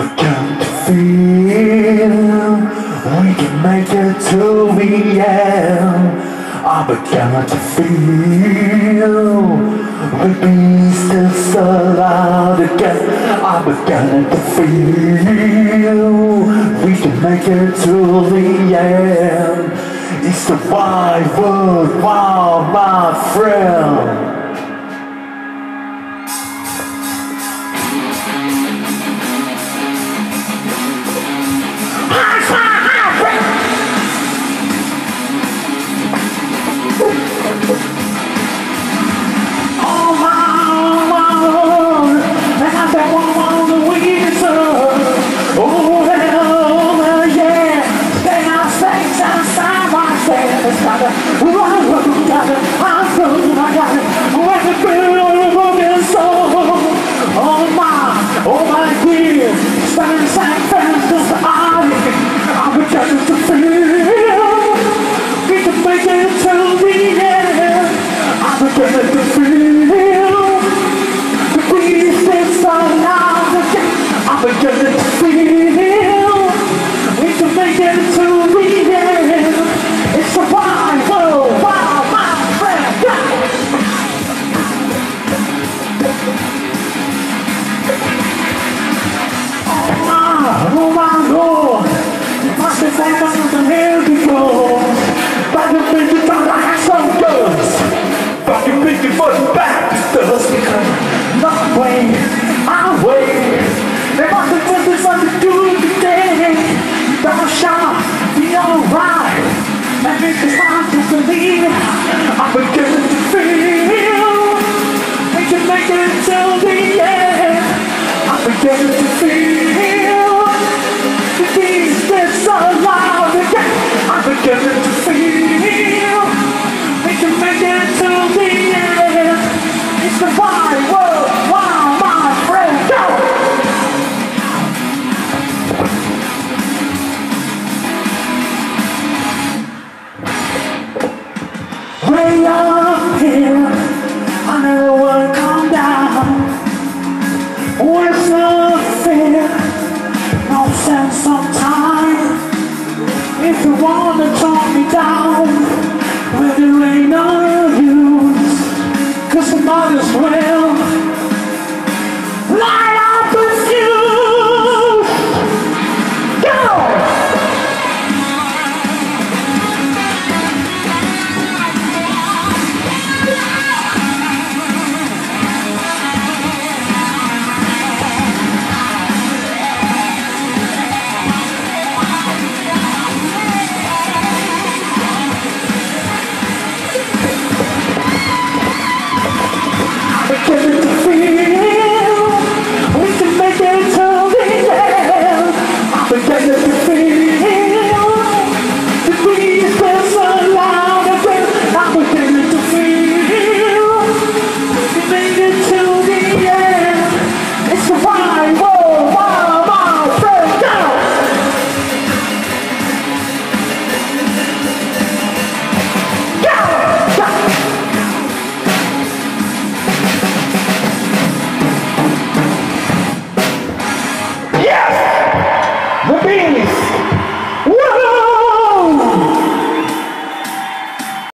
begun to feel we can make it to the end. I began to feel the beast is allowed again. I began to feel we can make it to the end. It's the wide world, wow, my friend. I'm beginning to feel we can make it till the end. I'm beginning to feel the beast is alive again. I'm beginning to feel we can make it till the end. It's the wide world, wow, my friend, go! Way up here, I never wanna come down. With no fear, no sense of time. If you wanna talk me down, well, there ain't no use, 'cause I might as well